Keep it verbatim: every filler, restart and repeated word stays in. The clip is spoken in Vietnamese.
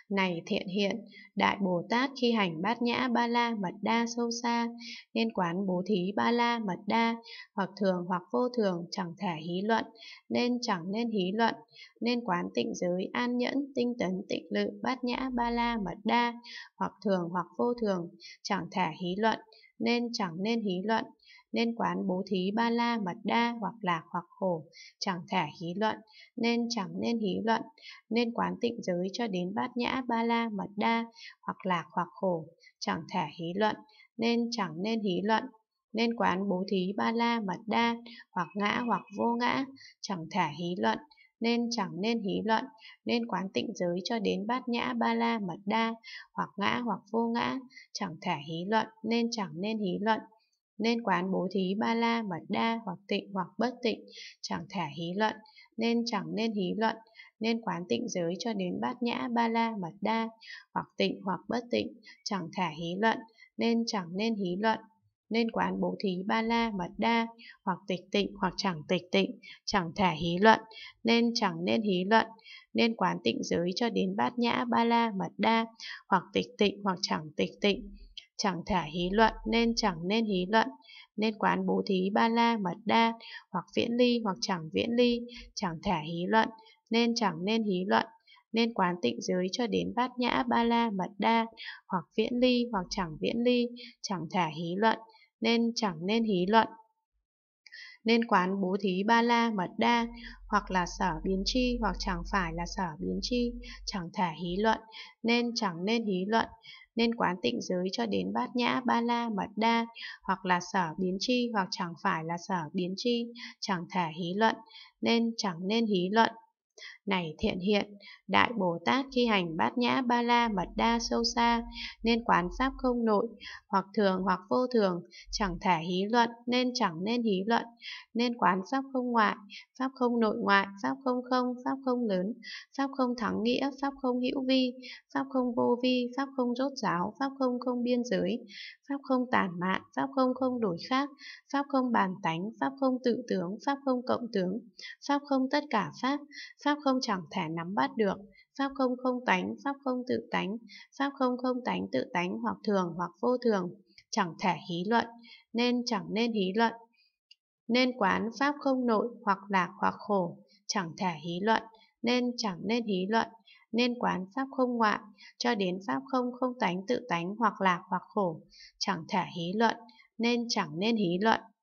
Này thiện hiện, Đại Bồ Tát khi hành bát nhã ba la mật đa sâu xa, nên quán bố thí ba la mật đa, hoặc thường hoặc vô thường, chẳng thể hí luận, nên chẳng nên hí luận, nên quán tịnh giới an nhẫn tinh tấn tịnh lự bát nhã ba la mật đa, hoặc thường hoặc vô thường, chẳng thể hí luận, nên chẳng nên hí luận, nên quán bố thí ba la mật đa, hoặc lạc hoặc khổ, chẳng thể hí luận, nên chẳng nên hí luận, nên quán tịnh giới cho đến bát nhã ba la mật đa, hoặc lạc hoặc khổ, chẳng thể hí luận, nên chẳng nên hí luận, nên quán bố thí ba la mật đa, hoặc ngã hoặc vô ngã, chẳng thể hí luận, nên chẳng nên hí luận, nên quán tịnh giới cho đến bát nhã ba la mật đa, hoặc ngã hoặc vô ngã, chẳng thể hí luận, nên chẳng nên hí luận, nên quán bố thí ba la mật đa, hoặc tịnh hoặc bất tịnh, chẳng thể hí luận, nên chẳng nên hí luận, nên quán tịnh giới cho đến bát nhã ba la mật đa, hoặc tịnh hoặc bất tịnh, chẳng thể hí luận, nên chẳng nên hí luận, nên quán bố thí ba la mật đa, hoặc tịch tịnh hoặc chẳng tịch tịnh, chẳng thể hí luận, nên chẳng nên hí luận, nên quán tịnh giới cho đến bát nhã ba la mật đa, hoặc tịch tịnh hoặc chẳng tịch tịnh, chẳng thể hí luận, nên chẳng nên hí luận, nên quán bố thí ba la mật đa, hoặc viễn ly hoặc chẳng viễn ly, chẳng thể hí luận, nên chẳng nên hí luận, nên quán tịnh giới cho đến bát nhã ba la mật đa, hoặc viễn ly hoặc chẳng viễn ly, chẳng thể hí luận, nên chẳng nên hí luận, nên quán bố thí ba la mật đa, hoặc là sở biến chi hoặc chẳng phải là sở biến chi, chẳng thể hí luận, nên chẳng nên hí luận, nên quán tịnh giới cho đến bát nhã ba la mật đa, hoặc là sở biến chi hoặc chẳng phải là sở biến chi, chẳng thể hí luận, nên chẳng nên hí luận. Này thiện hiện, Đại Bồ Tát khi hành bát nhã ba la mật đa sâu xa, nên quán pháp không nội, hoặc thường hoặc vô thường, chẳng thể hí luận, nên chẳng nên hí luận, nên quán pháp không ngoại, pháp không nội ngoại, pháp không không, pháp không lớn, pháp không thắng nghĩa, pháp không hữu vi, pháp không vô vi, pháp không rốt ráo, pháp không không biên giới, pháp không tản mạn, pháp không không đổi khác, pháp không bàn tánh, pháp không tự tướng, pháp không cộng tướng, pháp không tất cả pháp, pháp không chẳng thể nắm bắt được, pháp không không tánh, pháp không tự tánh, pháp không không tánh tự tánh, hoặc thường hoặc vô thường, chẳng thể hí luận, nên chẳng nên hí luận, nên quán pháp không nội, hoặc lạc hoặc khổ, chẳng thể hí luận, nên chẳng nên hí luận, nên quán pháp không ngoại, cho đến pháp không không tánh tự tánh, hoặc lạc hoặc khổ, chẳng thể hí luận, nên chẳng nên hí luận.